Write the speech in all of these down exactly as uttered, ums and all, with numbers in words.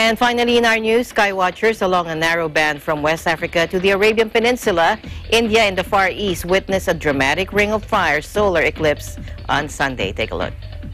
And finally in our news, skywatchers along a narrow band from West Africa to the Arabian Peninsula, India and the Far East witnessed a dramatic ring of fire solar eclipse on Sunday. Take a look.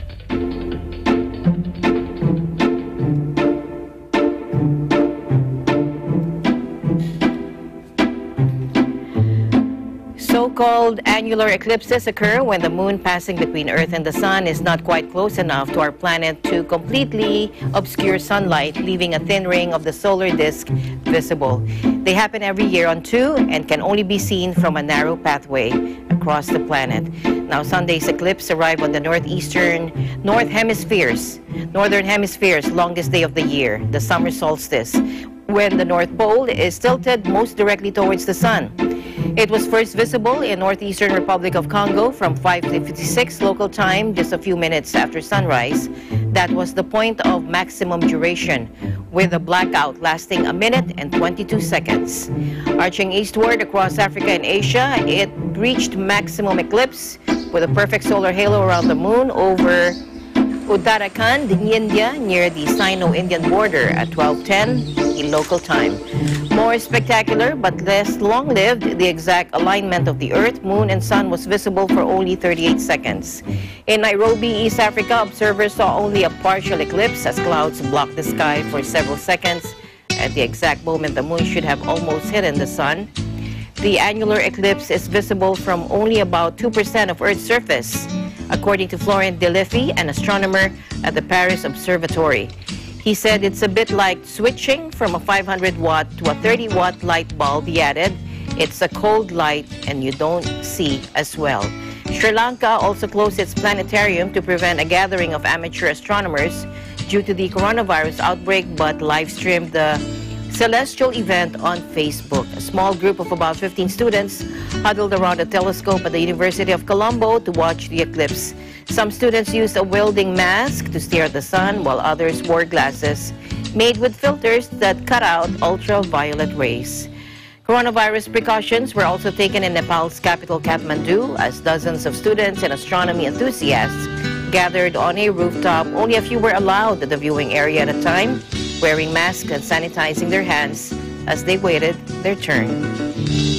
So-called annular eclipses occur when the moon passing between Earth and the sun is not quite close enough to our planet to completely obscure sunlight, leaving a thin ring of the solar disk visible. They happen every year on two and can only be seen from a narrow pathway across the planet. Now, Sunday's eclipse arrived on the northeastern North Hemisphere's, Northern Hemisphere's longest day of the year, the summer solstice, when the North Pole is tilted most directly towards the sun. It was first visible in northeastern Republic of Congo from five fifty-six local time, just a few minutes after sunrise. That was the point of maximum duration, with a blackout lasting a minute and twenty-two seconds. Arching eastward across Africa and Asia, it reached maximum eclipse with a perfect solar halo around the moon over Uttarakhand, India, near the Sino-Indian border at twelve ten in local time. More spectacular but less long-lived, the exact alignment of the Earth, Moon, and Sun was visible for only thirty-eight seconds. In Nairobi, East Africa, observers saw only a partial eclipse as clouds blocked the sky for several seconds. At the exact moment the moon should have almost hidden the sun. The annular eclipse is visible from only about two percent of Earth's surface, according to Florent Delefy, an astronomer at the Paris Observatory. He said it's a bit like switching from a five hundred watt to a thirty watt light bulb. He added, it's a cold light and you don't see as well. Sri Lanka also closed its planetarium to prevent a gathering of amateur astronomers due to the coronavirus outbreak, but live-streamed the celestial event on Facebook. A small group of about fifteen students huddled around a telescope at the University of Colombo to watch the eclipse. Some students used a welding mask to stare at the sun, while others wore glasses made with filters that cut out ultraviolet rays. Coronavirus precautions were also taken in Nepal's capital, Kathmandu, as dozens of students and astronomy enthusiasts gathered on a rooftop. Only a few were allowed at the viewing area at a time, wearing masks and sanitizing their hands as they waited their turn.